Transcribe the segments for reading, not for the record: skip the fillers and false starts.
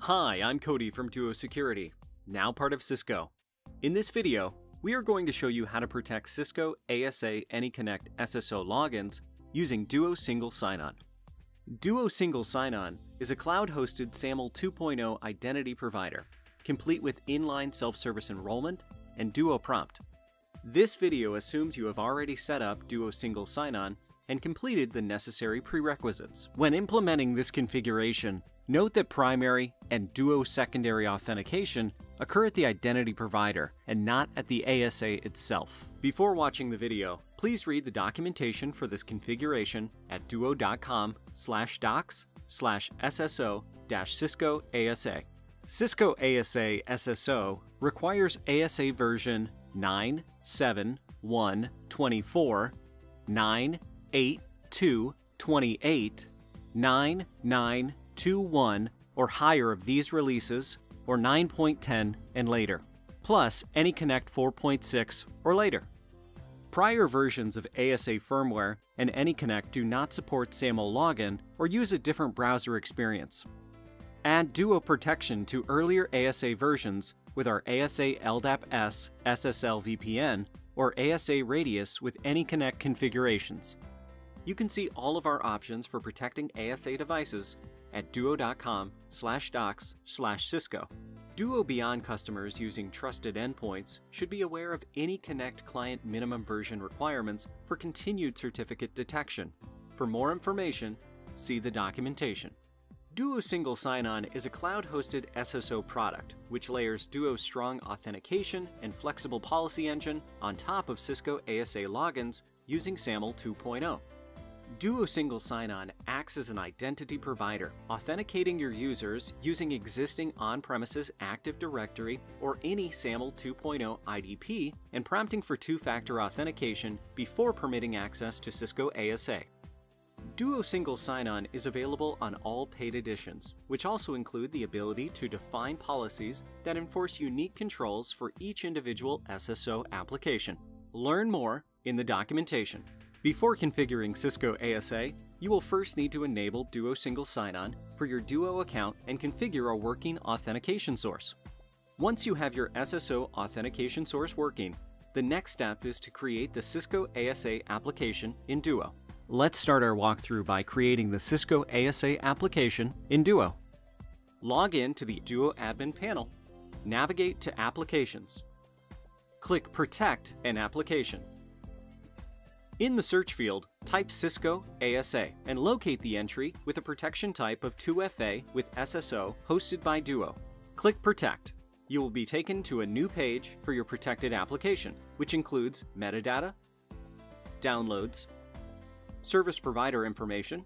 Hi, I'm Cody from Duo Security, now part of Cisco. In this video, we are going to show you how to protect Cisco ASA AnyConnect SSO logins using Duo Single Sign-On. Duo Single Sign-On is a cloud-hosted SAML 2.0 identity provider, complete with inline self-service enrollment and Duo Prompt. This video assumes you have already set up Duo Single Sign-On and completed the necessary prerequisites. When implementing this configuration, note that primary and Duo secondary authentication occur at the identity provider and not at the ASA itself. Before watching the video, please read the documentation for this configuration at duo.com/docs/SSO-Cisco ASA. Cisco ASA SSO requires ASA version 9.7.1.24, 9.8.2.28, 9.9.2.1 or higher of these releases, or 9.10 and later, plus AnyConnect 4.6 or later. Prior versions of ASA firmware and AnyConnect do not support SAML login or use a different browser experience. Add Duo protection to earlier ASA versions with our ASA LDAP-S SSL VPN or ASA Radius with AnyConnect configurations. You can see all of our options for protecting ASA devices at duo.com/docs/Cisco. Duo Beyond customers using trusted endpoints should be aware of AnyConnect client minimum version requirements for continued certificate detection. For more information, see the documentation. Duo Single Sign-On is a cloud-hosted SSO product, which layers Duo's strong authentication and flexible policy engine on top of Cisco ASA logins using SAML 2.0. Duo Single Sign-On acts as an identity provider, authenticating your users using existing on-premises Active Directory or any SAML 2.0 IDP and prompting for two-factor authentication before permitting access to Cisco ASA. Duo Single Sign-On is available on all paid editions, which also include the ability to define policies that enforce unique controls for each individual SSO application. Learn more in the documentation. Before configuring Cisco ASA, you will first need to enable Duo Single Sign-On for your Duo account and configure a working authentication source. Once you have your SSO authentication source working, the next step is to create the Cisco ASA application in Duo. Let's start our walkthrough by creating the Cisco ASA application in Duo. Log in to the Duo admin panel, navigate to Applications. Click Protect an Application. In the search field, type Cisco ASA and locate the entry with a protection type of 2FA with SSO hosted by Duo. Click Protect. You will be taken to a new page for your protected application, which includes metadata, downloads, service provider information,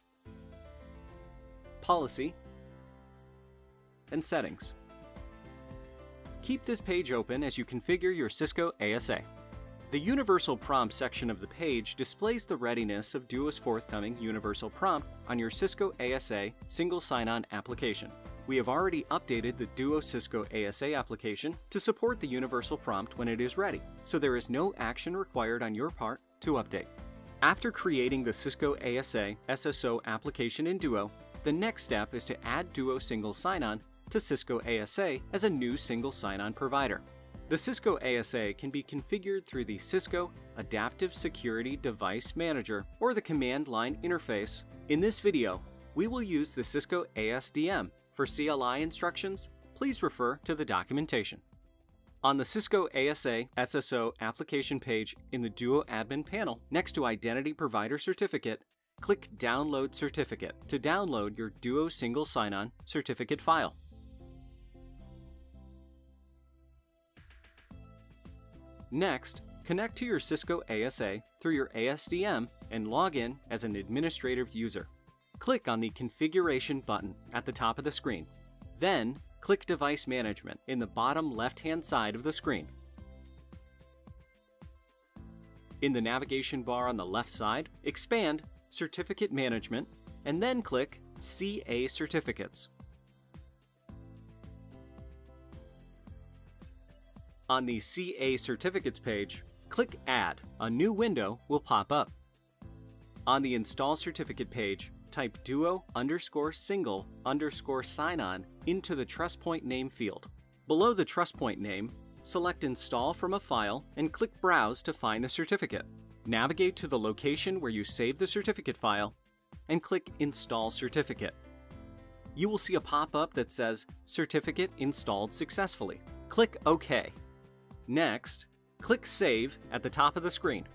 policy, and settings. Keep this page open as you configure your Cisco ASA. The Universal Prompt section of the page displays the readiness of Duo's forthcoming Universal Prompt on your Cisco ASA Single Sign-On application. We have already updated the Duo Cisco ASA application to support the Universal Prompt when it is ready, so there is no action required on your part to update. After creating the Cisco ASA SSO application in Duo, the next step is to add Duo Single Sign-On to Cisco ASA as a new Single Sign-On provider. The Cisco ASA can be configured through the Cisco Adaptive Security Device Manager or the command line interface. In this video, we will use the Cisco ASDM. For CLI instructions, please refer to the documentation. On the Cisco ASA SSO application page in the Duo admin panel, next to Identity Provider Certificate, click Download Certificate to download your Duo Single Sign-On certificate file. Next, connect to your Cisco ASA through your ASDM and log in as an administrative user. Click on the Configuration button at the top of the screen. Then, click Device Management in the bottom left-hand side of the screen. In the navigation bar on the left side, expand Certificate Management and then click CA Certificates. On the CA Certificates page, click Add. A new window will pop up. On the Install Certificate page, type duo_single_sign-on into the trust point name field. Below the trust point name, select Install from a file and click Browse to find the certificate. Navigate to the location where you saved the certificate file and click Install Certificate. You will see a pop-up that says Certificate installed successfully. Click OK. Next, click Save at the top of the screen.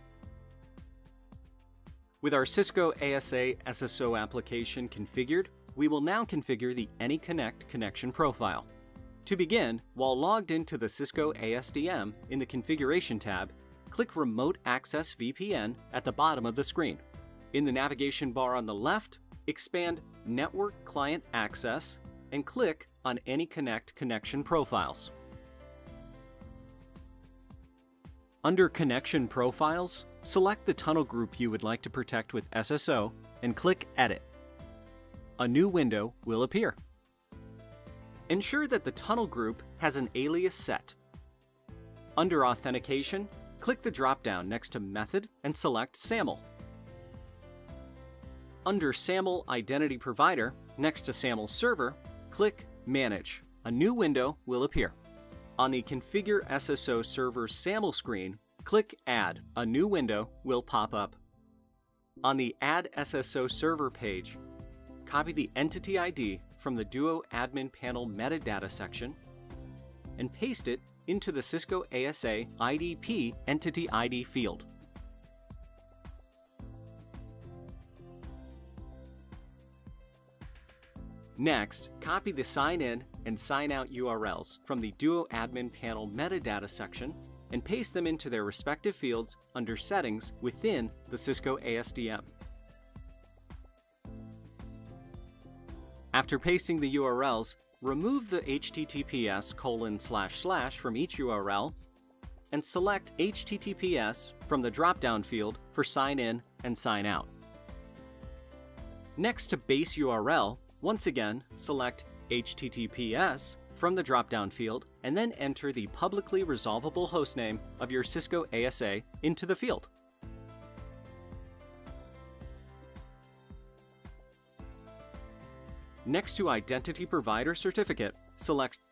With our Cisco ASA SSO application configured, we will now configure the AnyConnect connection profile. To begin, while logged into the Cisco ASDM in the Configuration tab, click Remote Access VPN at the bottom of the screen. In the navigation bar on the left, expand Network Client Access and click on AnyConnect Connection Profiles. Under Connection Profiles, select the tunnel group you would like to protect with SSO and click Edit. A new window will appear. Ensure that the tunnel group has an alias set. Under Authentication, click the drop-down next to Method and select SAML. Under SAML Identity Provider, next to SAML Server, click Manage. A new window will appear. On the Configure SSO Server SAML screen, click Add. A new window will pop up. On the Add SSO Server page, copy the entity ID from the Duo Admin Panel metadata section and paste it into the Cisco ASA IDP Entity ID field. Next, copy the sign in and sign out URLs from the Duo Admin Panel metadata section and paste them into their respective fields under Settings within the Cisco ASDM. After pasting the URLs, remove the https:// from each URL and select HTTPS from the drop-down field for sign in and sign out. Next to base URL, once again select HTTPS from the drop-down field and then enter the publicly resolvable hostname of your Cisco ASA into the field. Next to Identity Provider Certificate, select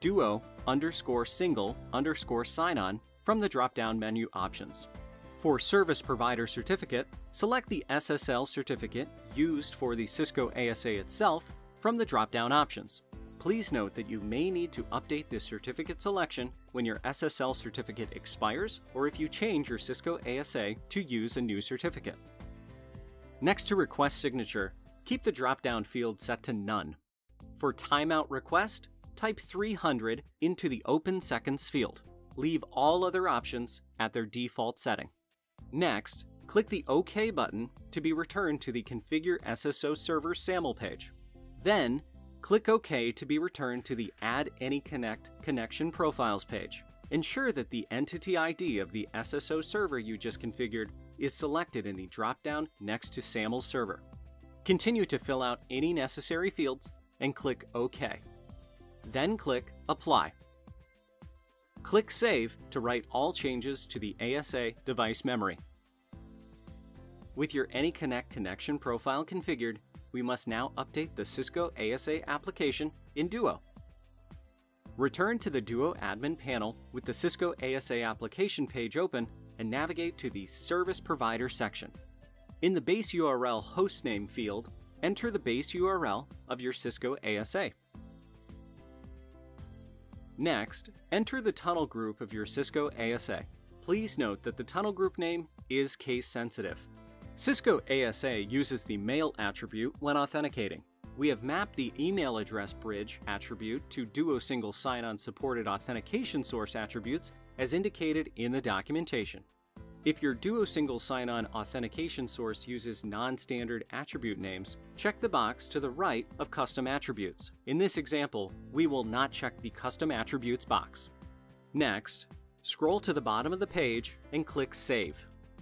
duo_single_sign-on from the drop-down menu options. For Service Provider Certificate, select the SSL certificate used for the Cisco ASA itself from the drop-down options. Please note that you may need to update this certificate selection when your SSL certificate expires or if you change your Cisco ASA to use a new certificate. Next to Request Signature, keep the drop-down field set to None. For Timeout Request, type 300 into the Open Seconds field. Leave all other options at their default setting. Next, click the OK button to be returned to the Configure SSO Server SAML page. Then, click OK to be returned to the Add AnyConnect Connection Profiles page. Ensure that the entity ID of the SSO server you just configured is selected in the drop-down next to SAML Server. Continue to fill out any necessary fields and click OK. Then click Apply. Click Save to write all changes to the ASA device memory. With your AnyConnect connection profile configured, we must now update the Cisco ASA application in Duo. Return to the Duo admin panel with the Cisco ASA application page open and navigate to the Service Provider section. In the base URL hostname field, enter the base URL of your Cisco ASA. Next, enter the tunnel group of your Cisco ASA. Please note that the tunnel group name is case sensitive. Cisco ASA uses the mail attribute when authenticating. We have mapped the email address bridge attribute to Duo single sign-on supported authentication source attributes as indicated in the documentation. If your Duo single sign-on authentication source uses non-standard attribute names, check the box to the right of Custom Attributes. In this example, we will not check the Custom Attributes box. Next, scroll to the bottom of the page and click Save.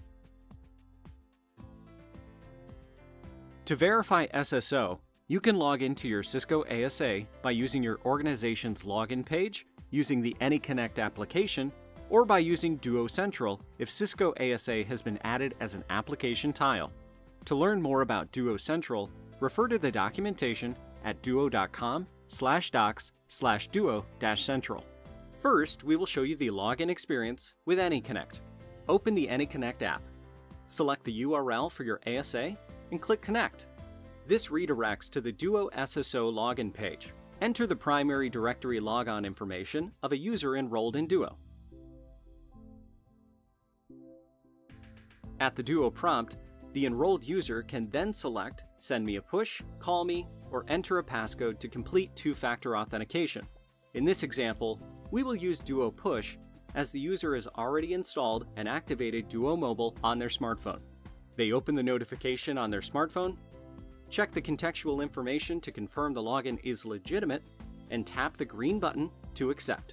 To verify SSO, you can log into your Cisco ASA by using your organization's login page, using the AnyConnect application, or by using Duo Central if Cisco ASA has been added as an application tile. To learn more about Duo Central, refer to the documentation at duo.com/docs/duo-central. First, we will show you the login experience with AnyConnect. Open the AnyConnect app. Select the URL for your ASA and click Connect. This redirects to the Duo SSO login page. Enter the primary directory logon information of a user enrolled in Duo. At the Duo prompt, the enrolled user can then select Send me a push, call me, or enter a passcode to complete two-factor authentication. In this example, we will use Duo Push as the user has already installed and activated Duo Mobile on their smartphone. They open the notification on their smartphone, check the contextual information to confirm the login is legitimate, and tap the green button to accept.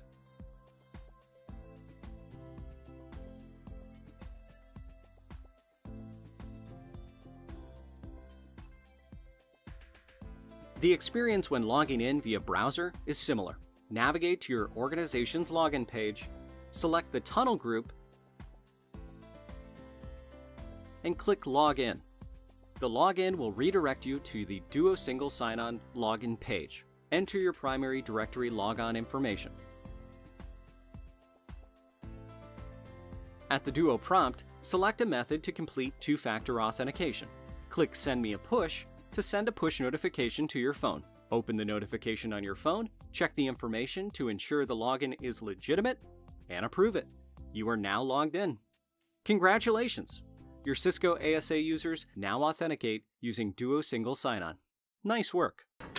The experience when logging in via browser is similar. Navigate to your organization's login page, select the tunnel group, and click Login. The login will redirect you to the Duo Single Sign-On login page. Enter your primary directory logon information. At the Duo prompt, select a method to complete two-factor authentication. Click Send me a push to send a push notification to your phone. Open the notification on your phone, check the information to ensure the login is legitimate, and approve it. You are now logged in. Congratulations! Your Cisco ASA users now authenticate using Duo Single Sign-On. Nice work!